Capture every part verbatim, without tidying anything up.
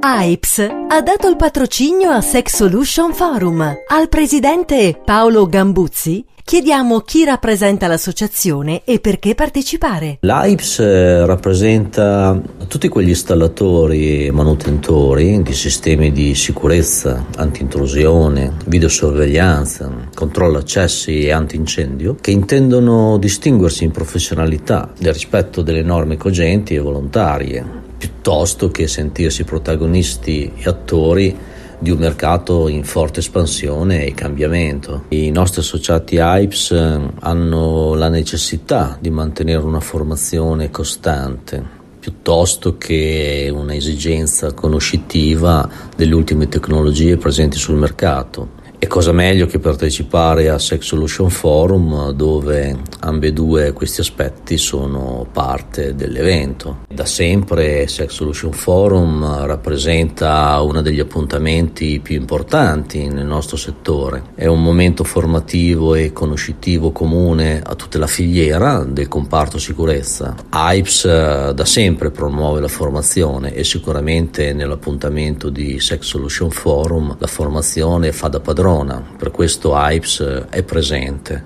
A I P S ha dato il patrocinio a Sex Solution Forum. Al presidente Paolo Gambuzzi chiediamo chi rappresenta l'associazione e perché partecipare. L'A I P S rappresenta tutti quegli installatori e manutentori di sistemi di sicurezza, anti-intrusione, videosorveglianza, controllo accessi e antincendio che intendono distinguersi in professionalità nel rispetto delle norme cogenti e volontarie, piuttosto che sentirsi protagonisti e attori di un mercato in forte espansione e cambiamento. I nostri associati A I P S hanno la necessità di mantenere una formazione costante, piuttosto che un'esigenza conoscitiva delle ultime tecnologie presenti sul mercato. E cosa meglio che partecipare a Sex Solution Forum, dove ambedue questi aspetti sono parte dell'evento. Da sempre Sex Solution Forum rappresenta uno degli appuntamenti più importanti nel nostro settore. È un momento formativo e conoscitivo comune a tutta la filiera del comparto sicurezza. A I P S da sempre promuove la formazione e sicuramente nell'appuntamento di Sex Solution Forum la formazione fa da padrona. Per questo A I P S è presente.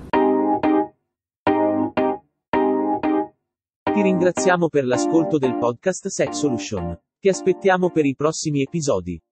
Ti ringraziamo per l'ascolto del podcast Sex Solution. Ti aspettiamo per i prossimi episodi.